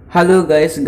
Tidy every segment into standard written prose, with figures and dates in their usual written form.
Halo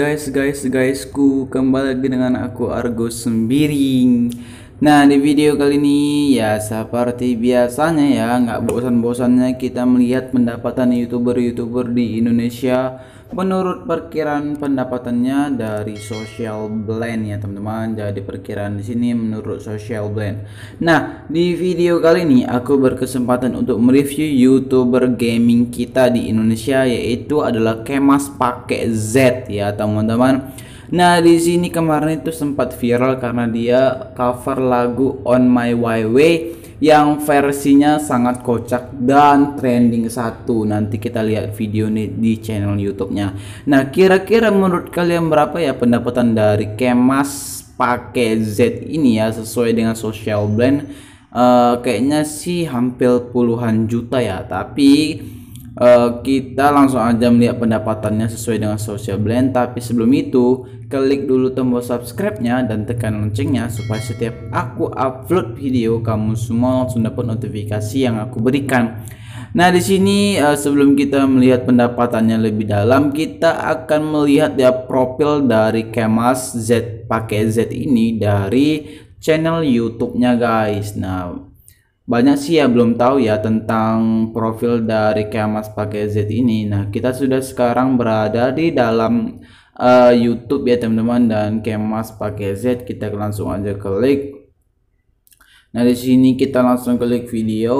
guysku, kembali lagi dengan aku Argo Sembiring. Nah, di video kali ini ya seperti biasanya ya, nggak bosan-bosannya kita melihat pendapatan youtuber di Indonesia menurut perkiraan pendapatannya dari Social Blend ya teman-teman. Jadi perkiraan di sini menurut Social Blend. Nah, di video kali ini aku berkesempatan untuk mereview youtuber gaming kita di Indonesia, yaitu adalah Kemas pakai Z ya teman-teman. Nah, di sini kemarin itu sempat viral karena dia cover lagu On My Way yang versinya sangat kocak dan trending satu. Nanti kita lihat video ini di channel YouTube-nya. Nah, kira-kira menurut kalian berapa ya pendapatan dari Kemas pakai Z ini ya sesuai dengan Social Blend? Kayaknya sih hampir puluhan juta ya, tapi kita langsung aja melihat pendapatannya sesuai dengan Social Blend. Tapi sebelum itu, klik dulu tombol subscribe-nya dan tekan loncengnya supaya setiap aku upload video kamu semua langsung dapat notifikasi yang aku berikan. Nah, di sini sebelum kita melihat pendapatannya lebih dalam, kita akan melihat ya profil dari Kemas Z pakai Z ini dari channel YouTube-nya guys. Nah, banyak sih ya belum tahu ya tentang profil dari Kemas pakai Z ini. Nah, kita sudah sekarang berada di dalam YouTube ya teman-teman, dan Kemas pakai Z kita langsung aja klik. Nah, di sini kita langsung klik video.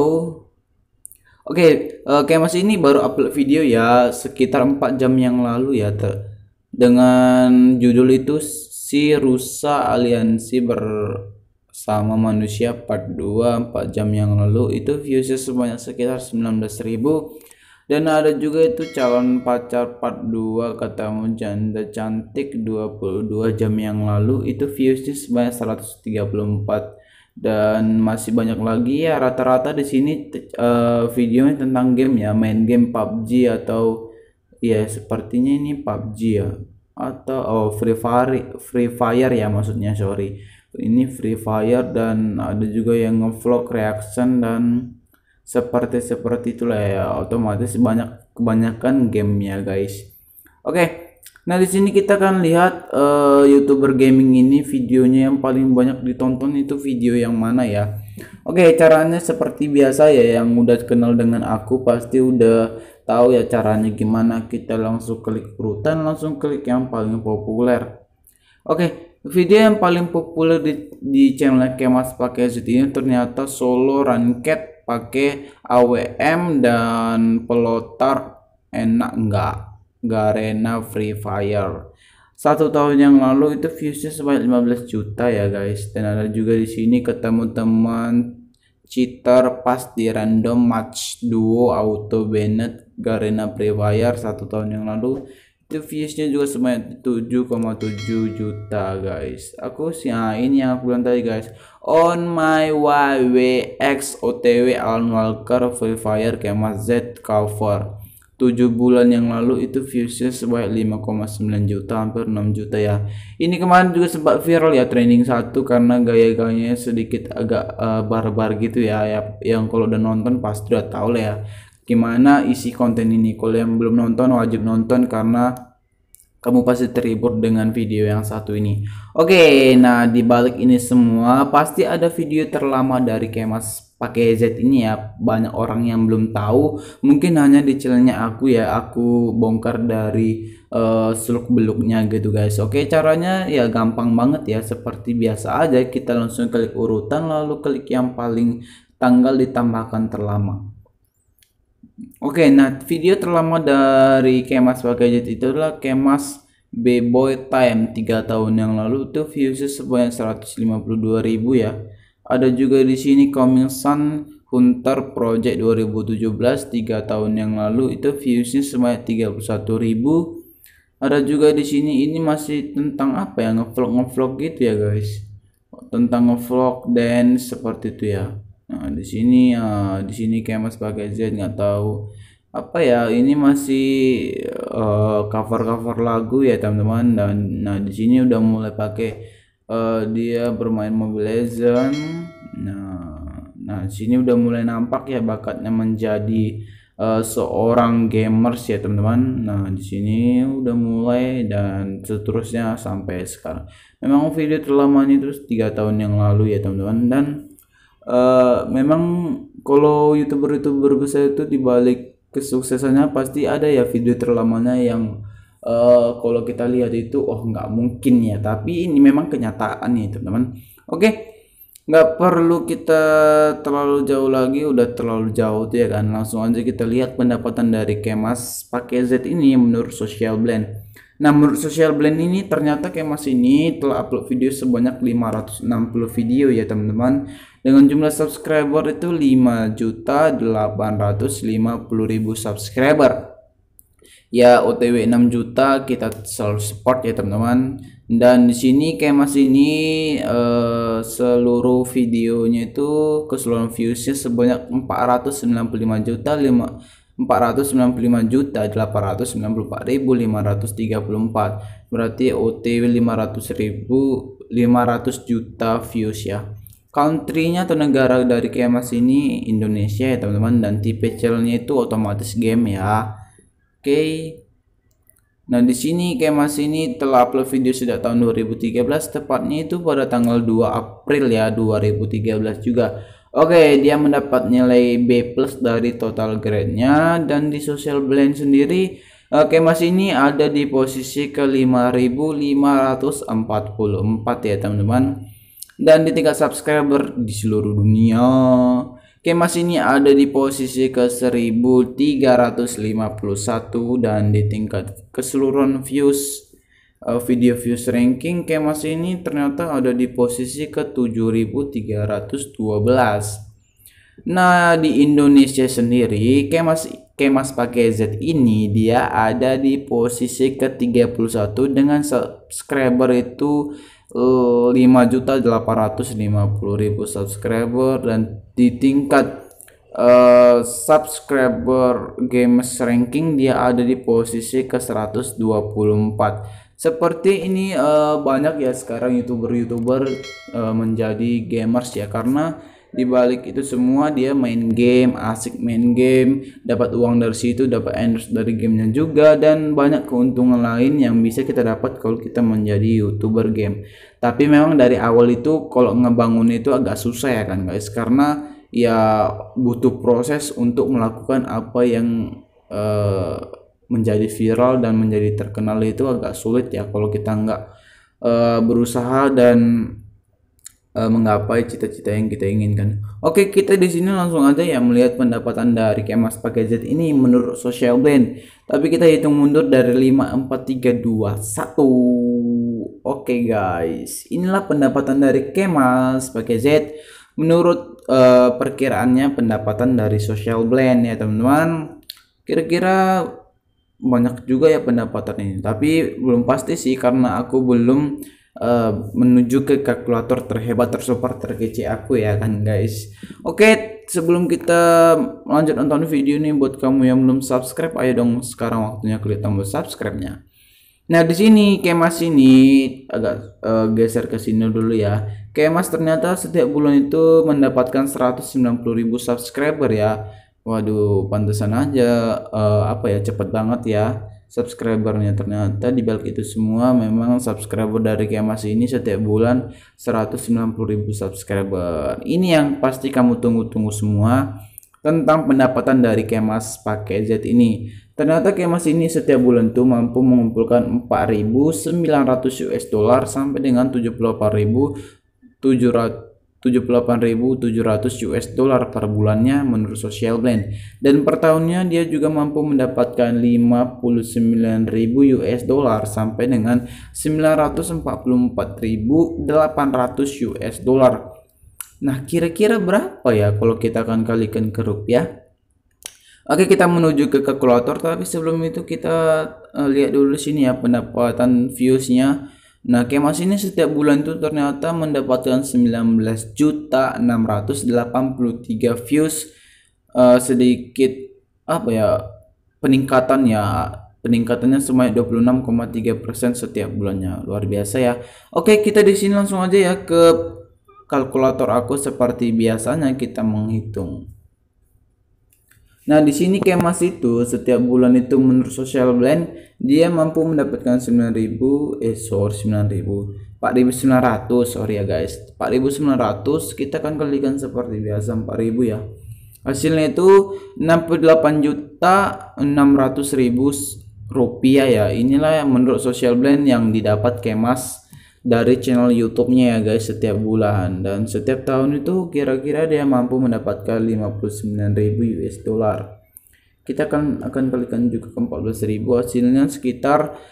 Oke, Kemas ini baru upload video ya sekitar 4 jam yang lalu ya, dengan judul itu si rusa aliansi bersama manusia part 2 4 jam yang lalu. Itu viewsnya sebanyak sekitar 19.000. Dan ada juga itu calon pacar part 2 katamu janda cantik 22 jam yang lalu, itu viewsnya sebanyak 134. Dan masih banyak lagi ya, rata-rata di sini videonya tentang game ya, main game PUBG atau ya sepertinya ini PUBG ya, atau Free Fire ya maksudnya, sorry, ini Free Fire. Dan ada juga yang ngevlog reaction dan seperti itulah ya, otomatis kebanyakan game ya guys. Oke. Nah, di sini kita akan lihat YouTuber gaming ini videonya yang paling banyak ditonton itu video yang mana ya. Oke, caranya seperti biasa ya, yang udah kenal dengan aku pasti udah tahu ya caranya gimana. Kita langsung klik urutan, langsung klik yang paling populer. Oke, video yang paling populer di channel Kemas pakai Z ini ternyata solo ranked pakai AWM dan pelotar enak enggak Garena Free Fire. 1 tahun yang lalu itu viewsnya sebanyak 15 juta ya guys. Dan ada juga di sini ketemu teman cheater pas di random match duo auto Bennett Garena Free Fire 1 tahun yang lalu, itu viewsnya juga sebanyak 7,7 juta guys. Aku sih ini yang aku bilang tadi guys, On My Way X OTW Alan Walker Free Fire Kemas Z cover 7 bulan yang lalu, itu viewsnya sebanyak 5,9 juta, hampir 6 juta ya. Ini kemarin juga sempat viral ya, trending satu karena gaya-gayanya sedikit agak barbar gitu ya, yang kalau udah nonton pasti udah tahu lah ya gimana isi konten ini. Kalau yang belum nonton wajib nonton karena kamu pasti terhibur dengan video yang satu ini. Oke, nah di balik ini semua pasti ada video terlama dari Kemas pakai Z ini ya. Banyak orang yang belum tahu, mungkin hanya di channelnya aku ya, aku bongkar dari seluk beluknya gitu guys. Oke, caranya ya gampang banget ya, seperti biasa aja, kita langsung klik urutan lalu klik yang paling tanggal ditambahkan terlama. Oke, nah video terlama dari Kemas pakai Z itu adalah Kemas B-Boy Time 3 tahun yang lalu, itu viewsnya sebanyak 152.000 ya. Ada juga di sini Coming Sun Hunter Project 2017 3 tahun yang lalu, itu viewsnya sebanyak 31.000. Ada juga di sini, ini masih tentang apa ya, ngevlog gitu ya guys, tentang ngevlog dan seperti itu ya. Nah, di sini Kemas pakai Z, nggak tahu apa ya, ini masih cover-cover lagu ya teman-teman. Dan nah di sini udah mulai pakai dia bermain Mobile Legend. Nah, di sini udah mulai nampak ya bakatnya menjadi seorang gamers ya teman-teman. Nah di sini udah mulai dan seterusnya sampai sekarang. Memang video terlamanya itu 3 tahun yang lalu ya teman-teman, dan memang kalau youtuber besar itu dibalik kesuksesannya pasti ada ya video terlamanya yang kalau kita lihat itu oh nggak mungkin ya, tapi ini memang kenyataan nih teman-teman. Oke, nggak perlu kita terlalu jauh lagi, udah terlalu jauh tuh ya kan, langsung aja kita lihat pendapatan dari Kemas pakai Z ini menurut Social Blend. Nah menurut Social Blend ini ternyata Kemas ini telah upload video sebanyak 560 video ya teman-teman, dengan jumlah subscriber itu 5.850.000 subscriber ya. OTW 6 juta kita selalu support ya teman-teman. Dan di sini Kemas ini seluruh videonya itu keseluruhan viewsnya sebanyak 495.894.534, berarti OTW 500 juta views ya. Country-nya atau negara dari Kemas ini Indonesia ya teman-teman, dan tipe channelnya itu otomatis game ya. Oke. Nah, di sini Kemas ini telah upload video sejak tahun 2013, tepatnya itu pada tanggal 2 April ya 2013 juga. Oke, dia mendapat nilai B+ dari total grade-nya, dan di Social Blend sendiri Kemas ini ada di posisi ke 5.544 ya teman-teman. Dan di tingkat subscriber di seluruh dunia Kemas ini ada di posisi ke 1351, dan di tingkat keseluruhan views video views ranking Kemas ini ternyata ada di posisi ke 7.312. Nah di Indonesia sendiri Kemas pakai Z ini dia ada di posisi ke 31 dengan subscriber itu 5.850.000 subscriber, dan di tingkat subscriber games ranking dia ada di posisi ke 124. Seperti ini banyak ya sekarang youtuber menjadi gamers ya, karena dibalik itu semua dia main game, asik main game, dapat uang dari situ, dapat endorse dari gamenya juga, dan banyak keuntungan lain yang bisa kita dapat kalau kita menjadi youtuber game. Tapi memang dari awal itu kalau ngebangun itu agak susah ya kan guys, karena ya butuh proses untuk melakukan apa yang menjadi viral dan menjadi terkenal, itu agak sulit ya kalau kita nggak berusaha dan menggapai cita-cita yang kita inginkan. Oke, kita di sini langsung aja ya melihat pendapatan dari Kemas pakai Z ini menurut Social Blend. Tapi kita hitung mundur dari 5, 4, 3, 2, 1. Oke guys, inilah pendapatan dari Kemas pakai Z menurut perkiraannya pendapatan dari Social Blend ya teman-teman. Kira-kira banyak juga ya pendapatan ini, tapi belum pasti sih karena aku belum menuju ke kalkulator terhebat tersuper terkece aku ya kan guys. Oke, sebelum kita lanjut nonton video ini, buat kamu yang belum subscribe, ayo dong sekarang waktunya klik tombol subscribe-nya. Nah di sini Kemas ini agak geser ke sini dulu ya. Kemas ternyata setiap bulan itu mendapatkan 190.000 subscriber ya. Waduh, pantesan aja apa ya, cepet banget ya subscribernya. Ternyata di balik itu semua memang subscriber dari Kemas ini setiap bulan 190.000 subscriber. Ini yang pasti kamu tunggu-tunggu semua tentang pendapatan dari Kemas pakai Z ini. Ternyata Kemas ini setiap bulan tuh mampu mengumpulkan 4.900 US dollar sampai dengan 78.700 US dollar per bulannya menurut Social Blend, dan per tahunnya dia juga mampu mendapatkan 59.000 US dollar sampai dengan 944.800 US dollar. Nah kira-kira berapa ya kalau kita akan kalikan ke rupiah? Oke, kita menuju ke kalkulator, tapi sebelum itu kita lihat dulu sini ya pendapatan viewsnya. Nah Kemas ini setiap bulan itu ternyata mendapatkan 19.683 views, sedikit apa ya peningkatannya sebanyak 26,3% setiap bulannya, luar biasa ya. Oke, kita di sini langsung aja ya ke kalkulator aku, seperti biasanya kita menghitung. Nah, di sini Kemas itu setiap bulan itu menurut Social Blend dia mampu mendapatkan 4.900, sorry ya guys. 4.900 kita kan kalikan seperti biasa 4.000 ya. Hasilnya itu 68.600.000 rupiah ya. Inilah yang menurut Social Blend yang didapat Kemas dari channel YouTube-nya ya guys setiap bulan, dan setiap tahun itu kira-kira dia mampu mendapatkan 59.000 US dollar. Kita akan kalikan juga ke 14.000, hasilnya sekitar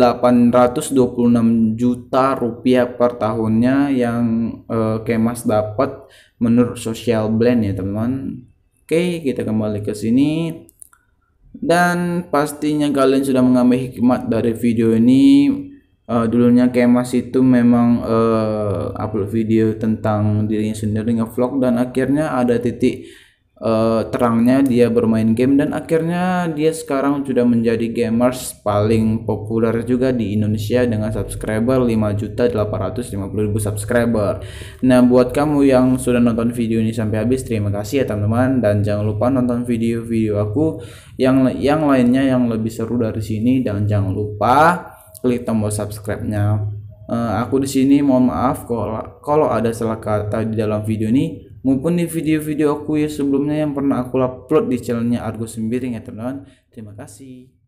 826 juta rupiah per tahunnya yang Kemas dapat menurut Social Blend ya teman-teman. Oke, kita kembali ke sini. Dan pastinya kalian sudah mengambil hikmat dari video ini. Dulunya Kemas itu memang upload video tentang dirinya sendiri nge-vlog, dan akhirnya ada titik terangnya dia bermain game, dan akhirnya dia sekarang sudah menjadi gamers paling populer juga di Indonesia dengan subscriber 5.850.000 subscriber. Nah, buat kamu yang sudah nonton video ini sampai habis, terima kasih ya teman-teman, dan jangan lupa nonton video-video aku yang lainnya yang lebih seru dari sini, dan jangan lupa klik tombol subscribe-nya. Aku di sini mohon maaf kalau ada salah kata di dalam video ini maupun di video-video aku ya sebelumnya yang pernah aku upload di channelnya Argo Sembiring ya teman-teman. Terima kasih.